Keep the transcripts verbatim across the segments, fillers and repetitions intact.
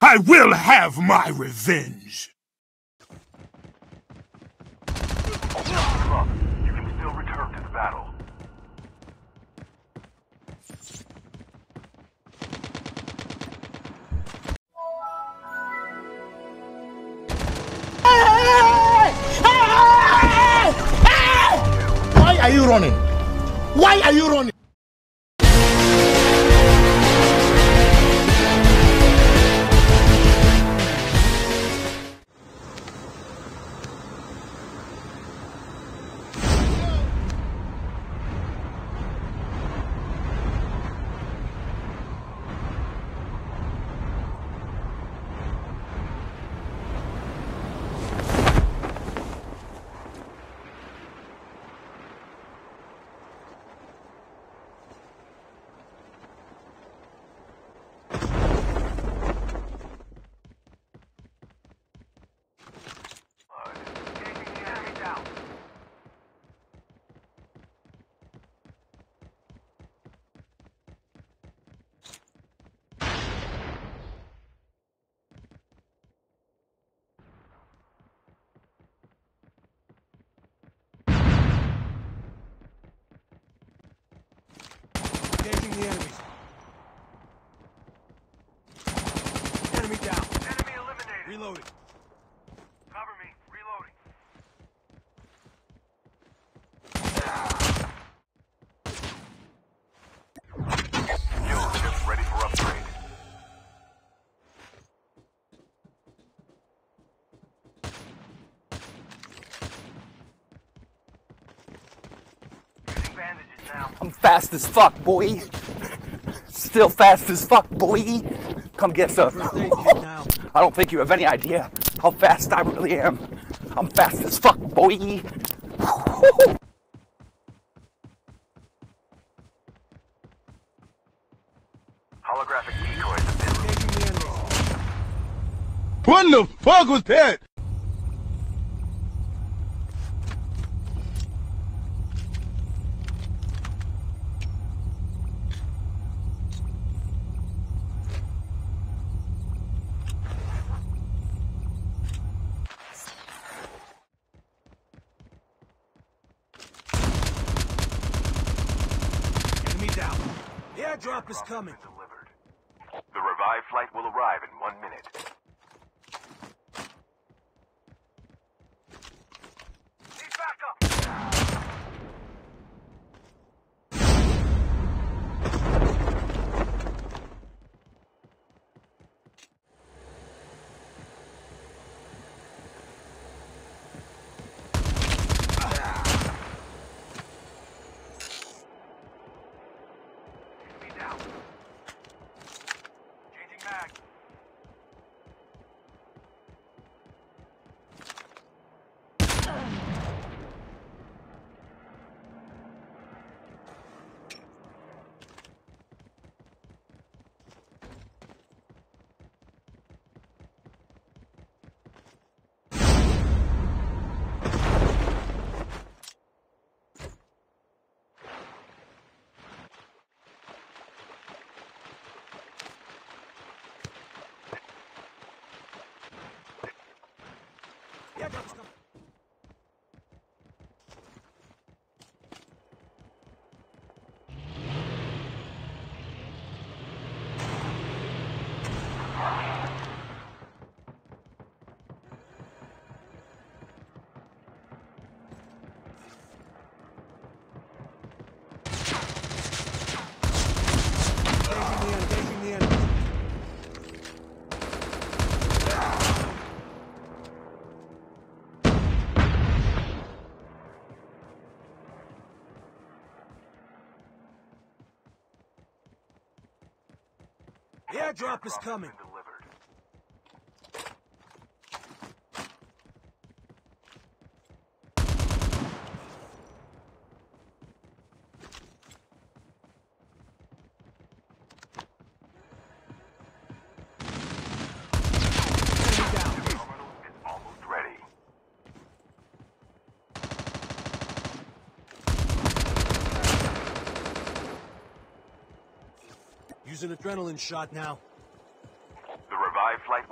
I will have my revenge! Look, you can still return to the battle. Why are you running? Why are you running? Engaging the enemies. Enemy down. Enemy eliminated. Reloading. Cover me. Reloading. Fuel ship ready for upgrade. Using bandages now. I'm fast as fuck, boy. Still fast as fuck, boy. Come get some. First aid kit now. I don't think you have any idea how fast I really am. I'm fast as fuck, boy. Holographic decoys have been Engaging the enemies. What the fuck was that? Enemy down. The airdrop is coming. delivered. The revived flight will arrive in one minute. Need backup! Enemy down. Changing mag. The airdrop is coming. Engaging the enemy. Engaging the enemy. The airdrop is coming. Delivered. Enemy down. Terminal is almost ready. Use an adrenaline shot now. The revived flight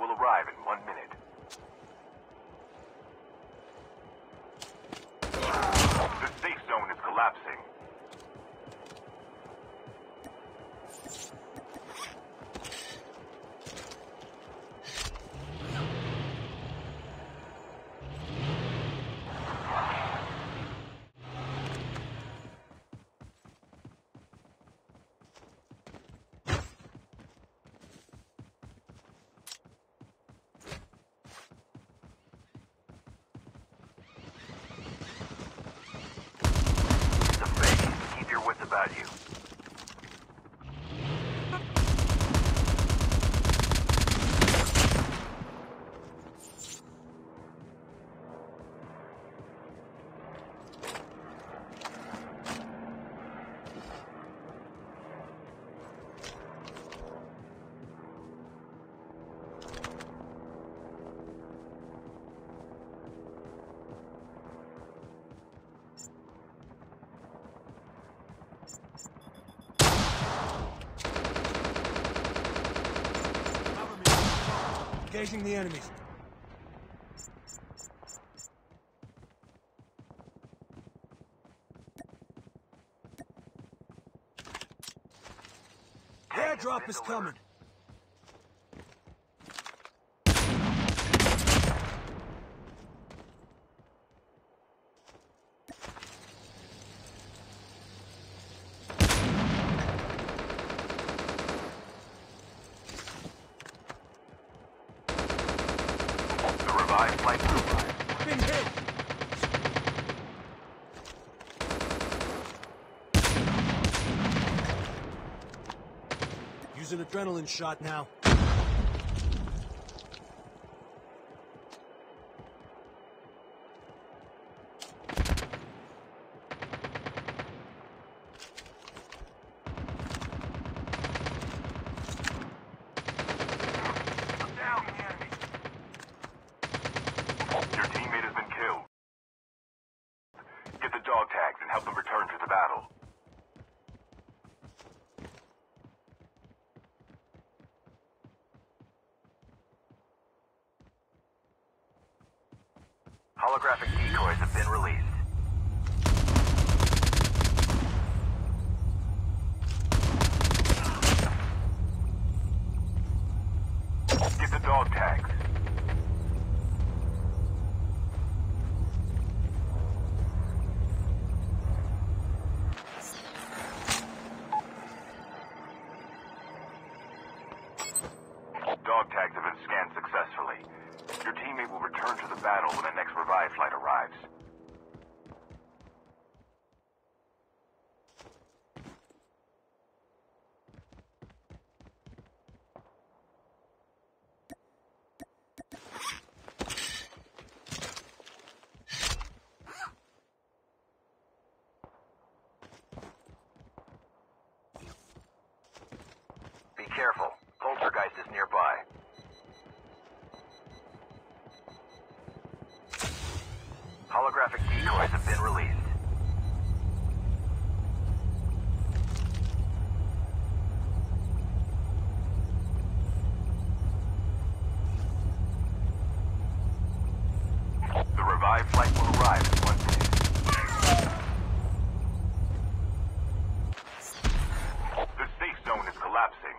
beside you. Cover me. Engaging the enemies. Airdrop is coming. The revived flight will arrive. Been hit. Use an adrenaline shot now. Down the enemy. Your teammate has been killed. Get the dog tags and help them return to the battle. Holographic decoys have been released. Get the dog tags. Dog tags have been scanned successfully. Your teammate will return to the battle when the next revive flight arrives. Be careful. Poltergeist is nearby. Holographic decoys have been released. The revived flight will arrive in one minute. The safe zone is collapsing.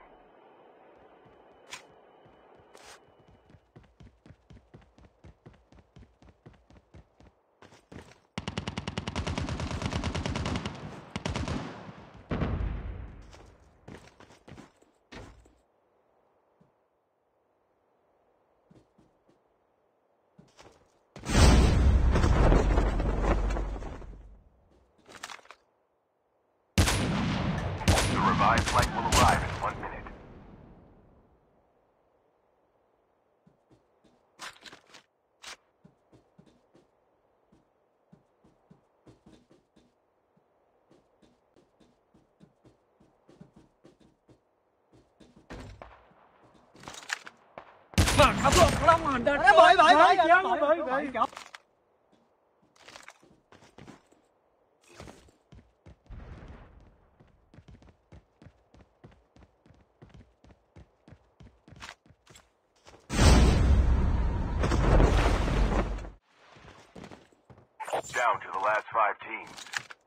The revived flight will arrive in one minute. bởi bởi bởi bởi bởi bởi Down to the last five teams.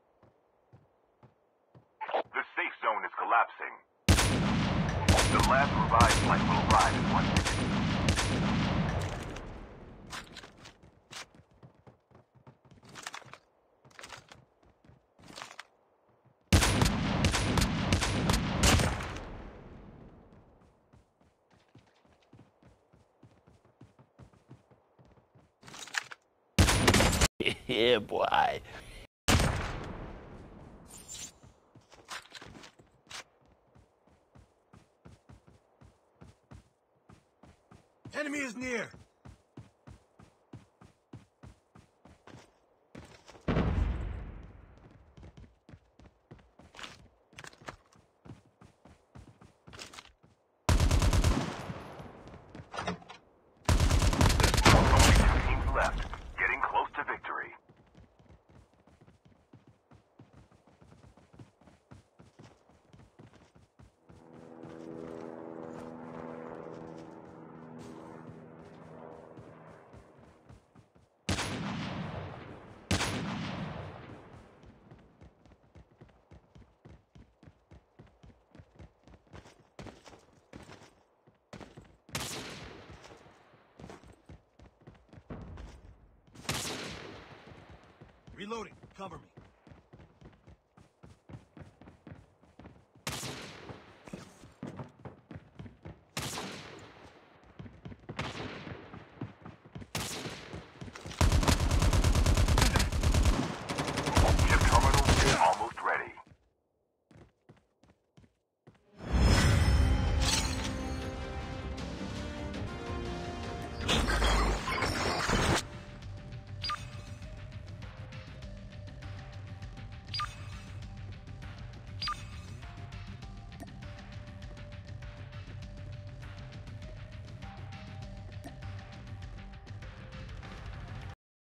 The safe zone is collapsing. The last revived flight will arrive in one minute. Yeah, boy. Reloading. Cover me.